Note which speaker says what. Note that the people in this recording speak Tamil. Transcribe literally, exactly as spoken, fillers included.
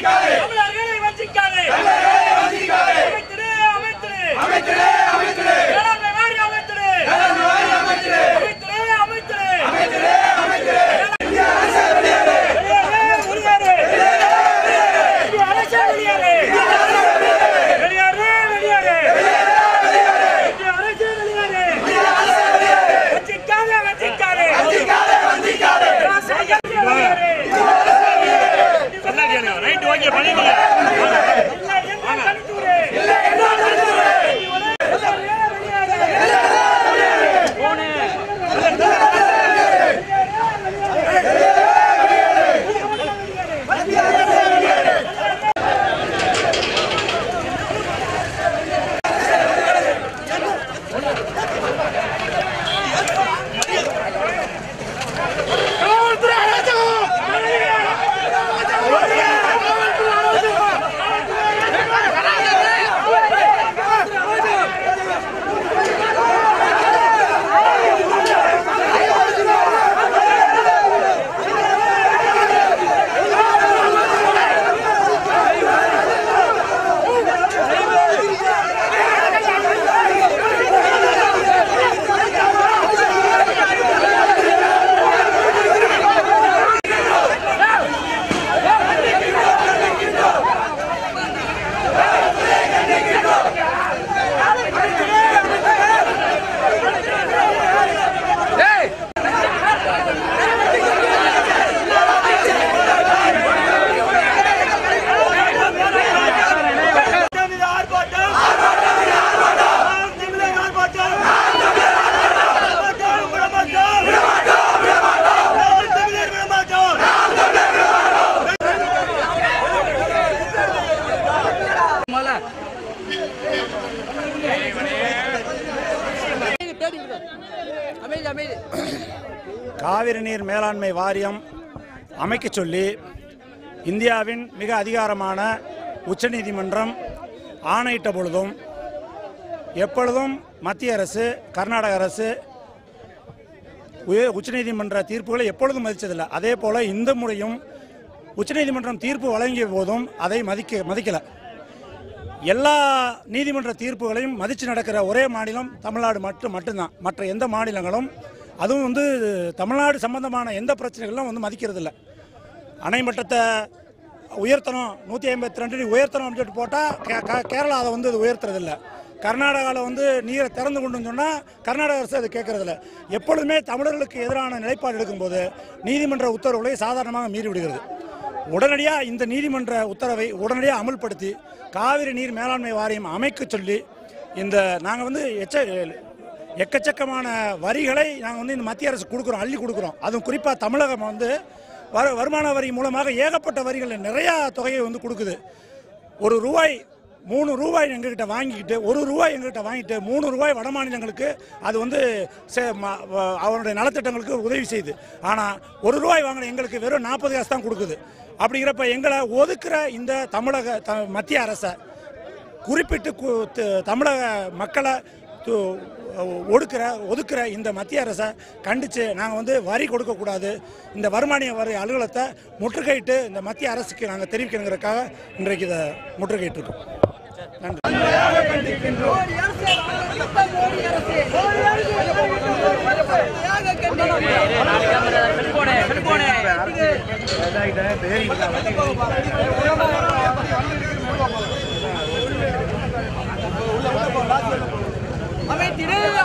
Speaker 1: காவிரி நீர் மேலாண்மை வாரியம் அமைக்க சொல்லி இந்தியாவின் மிக அதிகாரமான உச்சநீதிமன்றம் ஆணையிட்ட பொழுதும் எப்பொழுதும் மத்திய அரசு கர்நாடக அரசு உச்சநீதிமன்ற தீர்ப்புகளை எப்பொழுதும் மதித்ததில்லை. அதே போல் இந்த முறையும் உச்சநீதிமன்றம் தீர்ப்பு வழங்கிய போதும் அதை மதிக்க மதிக்கலை. எல்லா நீதிமன்ற தீர்ப்புகளையும் மதித்து நடக்கிற ஒரே மாநிலம் தமிழ்நாடு மட்டும் மட்டும்தான். மற்ற எந்த மாநிலங்களும் அதுவும் வந்து தமிழ்நாடு சம்பந்தமான எந்த பிரச்சனைகளும் வந்து மதிக்கிறதில்ல. அணைமட்டத்தை உயர்த்தணும், நூற்றி ஐம்பத்தி ரெண்டு உயர்த்தணும் அப்படின்னு சொல்லிட்டு போட்டால் கேரளா அதை வந்து அது உயர்த்துறதில்லை. கர்நாடகாவில் வந்து நீரை திறந்து கொண்டுன்னு சொன்னால் கர்நாடக அரசு அது கேட்கறதில்ல. எப்பொழுதுமே தமிழர்களுக்கு எதிரான நிலைப்பாடு எடுக்கும்போது நீதிமன்ற உத்தரவுகளை சாதாரணமாக மீறி விடுகிறது. உடனடியாக இந்த நீதிமன்ற உத்தரவை உடனடியாக அமல்படுத்தி காவிரி நீர் மேலாண்மை வாரியம் அமைக்க சொல்லி இந்த நாங்கள் வந்து எச்ச எக்கச்சக்கமான வரிகளை நாங்கள் வந்து இந்த மத்திய அரசு கொடுக்குறோம், அள்ளி கொடுக்குறோம். அதுவும் குறிப்பாக தமிழகம் வந்து வரு வருமான வரி மூலமாக ஏகப்பட்ட வரிகள் நிறையா தொகையை வந்து கொடுக்குது. ஒரு ரூபாய் மூணு ரூபாய் எங்ககிட்ட வாங்கிக்கிட்டு ஒரு ரூபாய் எங்ககிட்ட வாங்கிட்டு மூணு ரூபாய் வட மாநிலங்களுக்கு அது வந்து அவருடைய நலத்திட்டங்களுக்கு உதவி செய்யுது. ஆனால் ஒரு ரூபாய் வாங்கின எங்களுக்கு வெறும் நாற்பது காசு தான் கொடுக்குது. அப்படிங்கிறப்ப எங்களை ஒதுக்குற இந்த தமிழக த மத்திய அரசை குறிப்பிட்டு தமிழக மக்களை ஒடுக்கிற ஒதுக்குற இந்த மத்திய அரசை கண்டித்து நாங்கள் வந்து வரி கொடுக்கக்கூடாது, இந்த வருமான வரி அலுவலகத்தை முற்றுகையிட்டு இந்த மத்திய அரசுக்கு நாங்கள் தெரிவிக்கணுங்கிறதுக்காக இன்றைக்கு இதை முற்றுகையிட்டிருக்கோம். நன்றி.
Speaker 2: அமைத்திடு